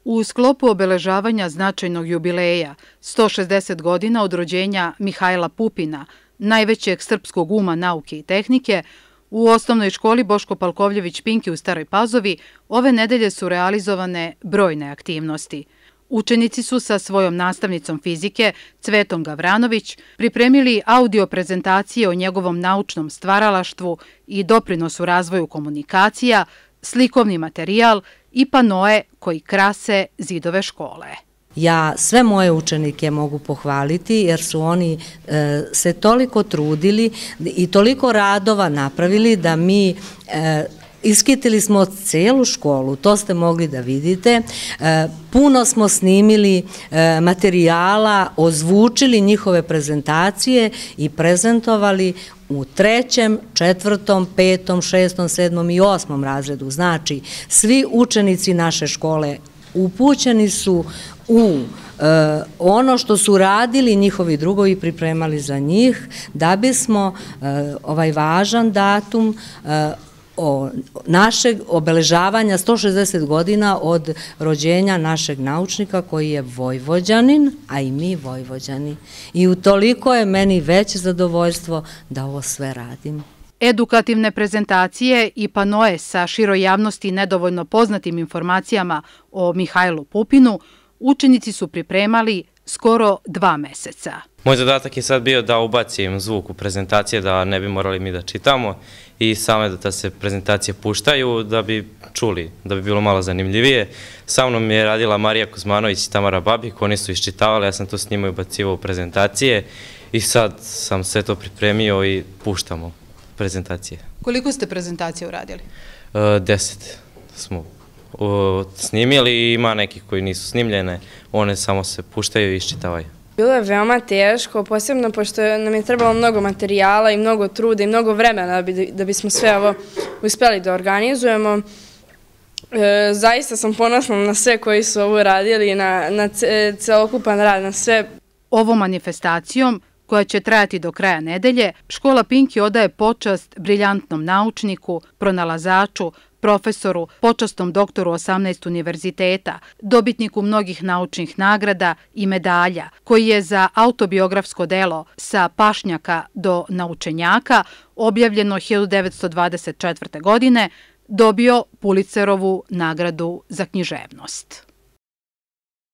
U sklopu obeležavanja značajnog jubileja, 160 godina od rođenja Mihajla Pupina, najvećeg srpskog uma nauke i tehnike, u osnovnoj školi Boško Palkovljević-Pinki u Staroj Pazovi ove nedelje su realizovane brojne aktivnosti. Učenici su sa svojom nastavnicom fizike, Cvetom Gavranović, pripremili audio prezentacije o njegovom naučnom stvaralaštvu i doprinosu razvoju komunikacija, slikovni materijal i panoe koji krase zidove škole. Ja sve moje učenike mogu pohvaliti jer su oni se toliko trudili i toliko radova napravili da mi iskitili smo celu školu, to ste mogli da vidite. Puno smo snimili materijala, ozvučili njihove prezentacije i prezentovali u 3., 4., 5., 6., 7. i 8. razredu. Znači, svi učenici naše škole upućeni su u ono što su radili njihovi drugovi, pripremali za njih, da bismo ovaj važan datum našeg obeležavanja 160 godina od rođenja našeg naučnika koji je Vojvođanin, a i mi Vojvođani. I utoliko je meni veće zadovoljstvo da ovo sve radim. Edukativne prezentacije i panoe sa široj javnosti nedovoljno poznatim informacijama o Mihajlu Pupinu učenici su pripremali skoro 2 meseca. Moj zadatak je sad bio da ubacim zvuk u prezentacije, da ne bi morali mi da čitamo i same da se prezentacije puštaju, da bi čuli, da bi bilo malo zanimljivije. Sa mnom je radila Marija Kuzmanović i Tamara Babik, oni su iščitavali, ja sam to s njima ubacivao u prezentacije i sad sam sve to pripremio i puštamo prezentacije. Koliko ste prezentacija uradili? 10 smo snimili i ima nekih koji nisu snimljene, one samo se puštaju i iščitavaju. Bilo je veoma teško, posebno pošto nam je trebalo mnogo materijala i mnogo truda i mnogo vremena da bismo sve ovo uspeli da organizujemo. Zaista sam ponosna na sve koji su ovo radili, na celokupan rad, na sve. Ovom manifestacijom, koja će trajati do kraja nedelje, škola Pinki odaje počast briljantnom naučniku, pronalazaču, profesoru, počasnom doktoru 18 univerziteta, dobitniku mnogih naučnih nagrada i medalja, koji je za autobiografsko delo Sa pašnjaka do naučenjaka, objavljeno 1924. godine, dobio Pulitzerovu nagradu za književnost.